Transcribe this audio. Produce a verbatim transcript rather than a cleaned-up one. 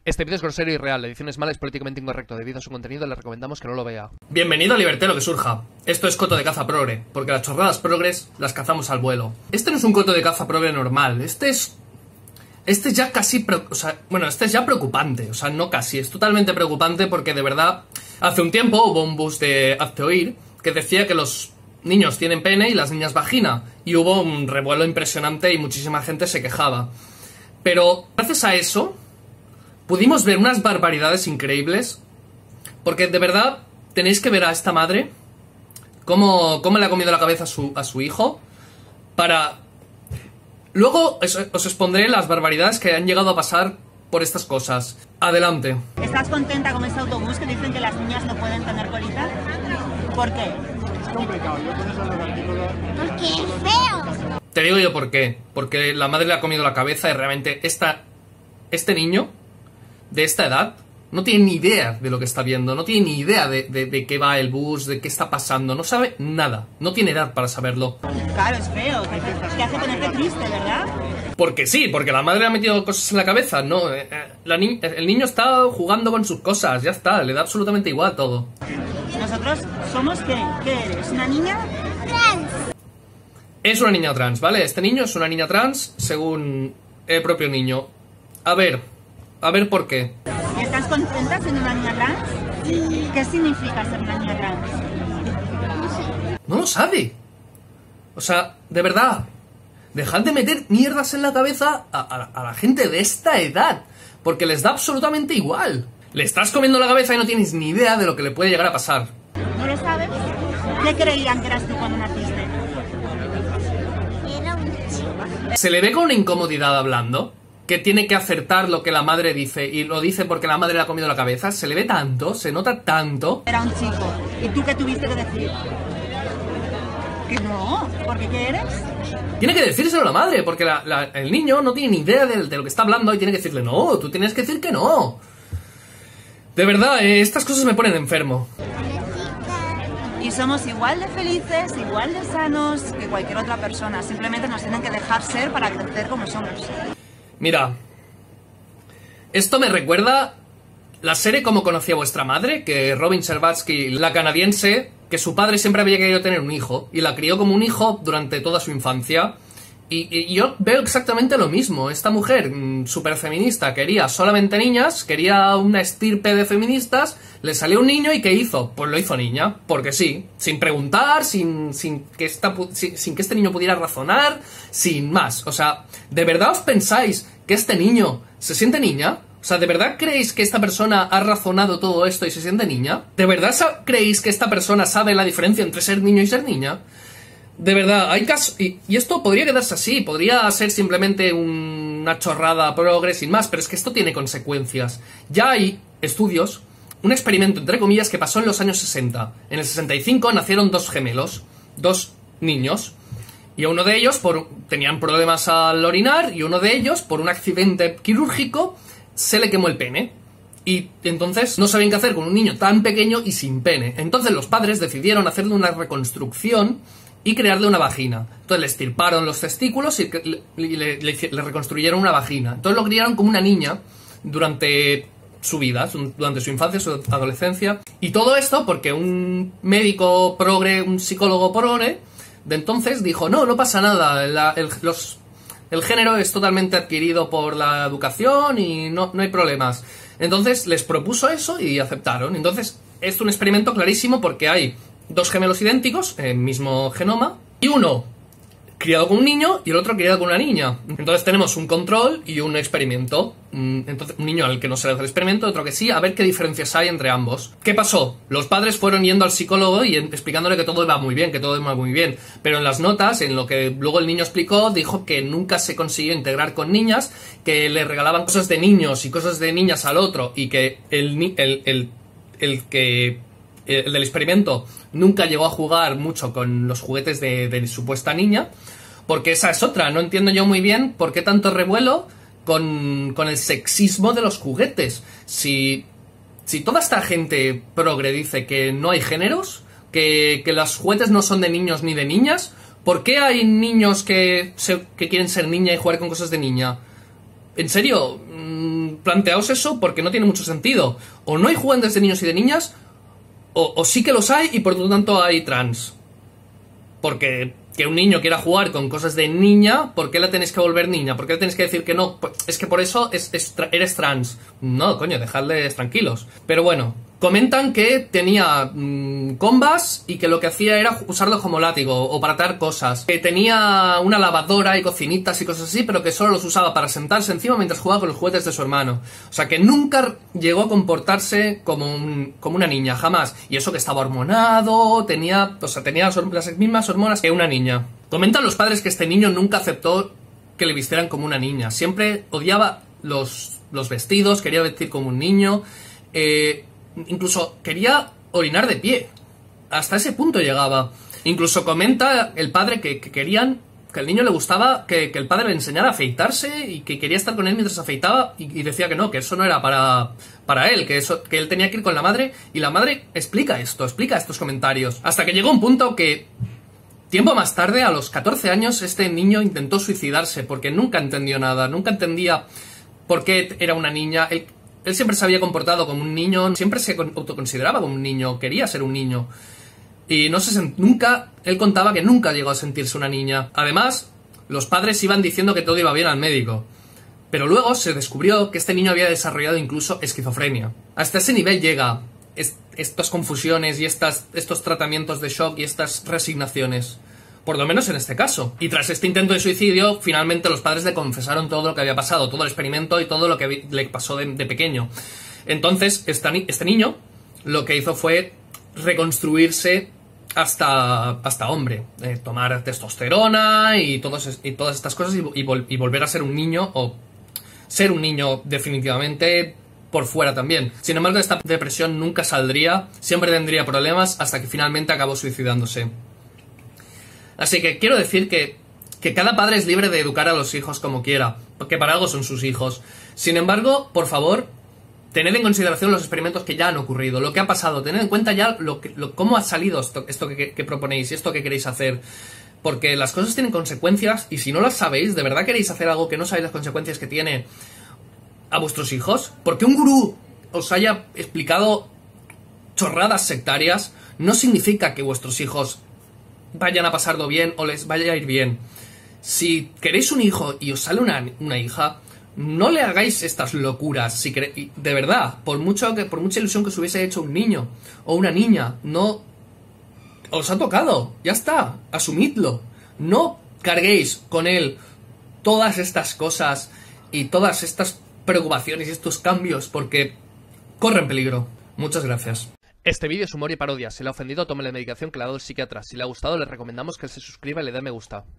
Este vídeo es grosero y real, la edición es mala, es políticamente incorrecto. Debido a su contenido le recomendamos que no lo vea. Bienvenido a Liberté lo que surja. Esto es coto de caza progre, porque las chorradas progres las cazamos al vuelo. Este no es un coto de caza progre normal, este es... Este es ya casi... O sea, bueno, este es ya preocupante, o sea, no casi, es totalmente preocupante porque de verdad... Hace un tiempo hubo un bus de Hazte Oír que decía que los niños tienen pene y las niñas vagina, y hubo un revuelo impresionante y muchísima gente se quejaba. Pero gracias a eso... pudimos ver unas barbaridades increíbles, porque de verdad tenéis que ver a esta madre cómo, cómo le ha comido la cabeza a su, a su hijo, para... Luego os, os expondré las barbaridades que han llegado a pasar por estas cosas. Adelante. ¿Estás contenta con este autobús que dicen que las niñas no pueden tener colita? ¿Por qué? Es complicado, yo con eso los artículos... Porque es feo. Te digo yo por qué. Porque la madre le ha comido la cabeza y realmente esta, este niño... de esta edad, no tiene ni idea de lo que está viendo, no tiene ni idea de, de, de qué va el bus, de qué está pasando, no sabe nada, no tiene edad para saberlo. Claro, es feo, te hace, te hace ponerte triste, ¿verdad? Porque sí, porque la madre le ha metido cosas en la cabeza, no, la ni el niño está jugando con sus cosas, ya está, le da absolutamente igual todo. Nosotros somos, ¿qué? ¿Qué eres? ¿Una niña? Trans. Es una niña trans, ¿vale? Este niño es una niña trans, según el propio niño. A ver... A ver por qué. ¿Y estás contenta siendo una niña trans? Sí. ¿Qué significa ser una niña trans? No lo sabe. O sea, de verdad, dejad de meter mierdas en la cabeza a, a, a la gente de esta edad, porque les da absolutamente igual. Le estás comiendo la cabeza y no tienes ni idea de lo que le puede llegar a pasar. ¿No lo sabes? ¿Qué creían que eras tú cuando naciste? Era un chico. Se le ve con una incomodidad hablando, que tiene que acertar lo que la madre dice, y lo dice porque la madre le ha comido la cabeza. Se le ve tanto, se nota tanto. Era un chico. ¿Y tú qué tuviste que decir? Que no, porque ¿qué eres? Tiene que decírselo a la madre, porque la, la, el niño no tiene ni idea de, de lo que está hablando y tiene que decirle, no, tú tienes que decir que no. De verdad, eh, estas cosas me ponen enfermo. Y somos igual de felices, igual de sanos que cualquier otra persona. Simplemente nos tienen que dejar ser para crecer como somos. Mira, esto me recuerda la serie Cómo conocí a vuestra madre, que Robin Scherbatsky, la canadiense, que su padre siempre había querido tener un hijo, y la crió como un hijo durante toda su infancia. Y, y yo veo exactamente lo mismo. Esta mujer, mmm, súper feminista, quería solamente niñas, quería una estirpe de feministas, le salió un niño y ¿qué hizo? Pues lo hizo niña, porque sí, sin preguntar, sin, sin, que esta, sin, sin que este niño pudiera razonar, sin más. O sea, ¿de verdad os pensáis que este niño se siente niña? O sea, ¿de verdad creéis que esta persona ha razonado todo esto y se siente niña? ¿De verdad creéis que esta persona sabe la diferencia entre ser niño y ser niña? De verdad, hay casos... Y, y esto podría quedarse así, podría ser simplemente un, una chorrada progre sin más, pero es que esto tiene consecuencias. Ya hay estudios, un experimento entre comillas que pasó en los años sesenta. En el sesenta y cinco nacieron dos gemelos, dos niños, y uno de ellos por, tenían problemas al orinar, y uno de ellos, por un accidente quirúrgico, se le quemó el pene. Y entonces no sabían qué hacer con un niño tan pequeño y sin pene. Entonces los padres decidieron hacerle una reconstrucción y crearle una vagina. Entonces le estirparon los testículos y le, le, le, le reconstruyeron una vagina. Entonces lo criaron como una niña durante su vida, su, durante su infancia, su adolescencia. Y todo esto porque un médico progre, un psicólogo progre, de entonces dijo, no, no pasa nada, la, el, los, el género es totalmente adquirido por la educación y no, no hay problemas. Entonces les propuso eso y aceptaron. Entonces es un experimento clarísimo porque hay dos gemelos idénticos, el mismo genoma, y uno criado con un niño y el otro criado con una niña. Entonces tenemos un control y un experimento. Entonces, un niño al que no se le hace el experimento, otro que sí, a ver qué diferencias hay entre ambos. ¿Qué pasó? Los padres fueron yendo al psicólogo y explicándole que todo iba muy bien, que todo iba muy bien. Pero en las notas, en lo que luego el niño explicó, dijo que nunca se consiguió integrar con niñas, que le regalaban cosas de niños y cosas de niñas al otro, y que el, el, el, el que... el del experimento nunca llegó a jugar mucho con los juguetes de, de supuesta niña, porque esa es otra, no entiendo yo muy bien por qué tanto revuelo con, con el sexismo de los juguetes. Si, si toda esta gente progre dice que no hay géneros, que, que los juguetes no son de niños ni de niñas, ¿por qué hay niños que, se, que quieren ser niña y jugar con cosas de niña? ¿En serio? planteaos eso porque no tiene mucho sentido. O no hay juguetes de niños y de niñas, o, o sí que los hay y por lo tanto hay trans. Porque que un niño quiera jugar con cosas de niña, ¿por qué la tenéis que volver niña? ¿Por qué le tenéis que decir que no? Pues es que por eso es, es, eres trans. No, coño, dejadles tranquilos. Pero bueno, comentan que tenía mmm, combas y que lo que hacía era usarlo como látigo o para atar cosas. Que tenía una lavadora y cocinitas y cosas así, pero que solo los usaba para sentarse encima mientras jugaba con los juguetes de su hermano. O sea, que nunca llegó a comportarse como, un, como una niña, jamás. Y eso que estaba hormonado, tenía, o sea, tenía las mismas hormonas que una niña. Comentan los padres que este niño nunca aceptó que le vistieran como una niña. Siempre odiaba los, los vestidos, quería vestir como un niño. Eh... Incluso quería orinar de pie. Hasta ese punto llegaba. Incluso comenta el padre que, que querían, que al niño le gustaba que, que el padre le enseñara a afeitarse y que quería estar con él mientras afeitaba y, y decía que no, que eso no era para, para él, que, eso, que él tenía que ir con la madre. Y la madre explica esto, explica estos comentarios. Hasta que llegó un punto que, tiempo más tarde, a los catorce años, este niño intentó suicidarse porque nunca entendió nada, nunca entendía por qué era una niña. Él, Él siempre se había comportado como un niño, siempre se autoconsideraba como un niño, quería ser un niño. Y no se nunca, él contaba que nunca llegó a sentirse una niña. Además, los padres iban diciendo que todo iba bien al médico. Pero luego se descubrió que este niño había desarrollado incluso esquizofrenia. Hasta ese nivel llega est estas confusiones y estas, estos tratamientos de shock y estas resignaciones. Por lo menos en este caso. Y tras este intento de suicidio, finalmente los padres le confesaron todo lo que había pasado, todo el experimento y todo lo que le pasó de, de pequeño. Entonces, esta, este niño lo que hizo fue reconstruirse hasta, hasta hombre. Eh, tomar testosterona y, todos, y todas estas cosas y, y, vol y volver a ser un niño, o ser un niño definitivamente por fuera también. Sin embargo, esta depresión nunca saldría, siempre tendría problemas hasta que finalmente acabó suicidándose. Así que quiero decir que, que cada padre es libre de educar a los hijos como quiera, porque para algo son sus hijos. Sin embargo, por favor, tened en consideración los experimentos que ya han ocurrido, lo que ha pasado, tened en cuenta ya lo que, lo, cómo ha salido esto, esto que, que proponéis y esto que queréis hacer. Porque las cosas tienen consecuencias y si no las sabéis, ¿de verdad queréis hacer algo que no sabéis las consecuencias que tiene a vuestros hijos? Porque un gurú os haya explicado chorradas sectarias no significa que vuestros hijos vayan a pasarlo bien o les vaya a ir bien. Si queréis un hijo y os sale una, una hija, no le hagáis estas locuras. Si queréis, de verdad, por mucho que por mucha ilusión que os hubiese hecho un niño o una niña, no os ha tocado, ya está, asumidlo. No carguéis con él todas estas cosas y todas estas preocupaciones y estos cambios porque corren peligro. Muchas gracias. Este vídeo es humor y parodia. Si le ha ofendido, tome la medicación que le ha dado el psiquiatra. Si le ha gustado, le recomendamos que se suscriba y le dé me gusta.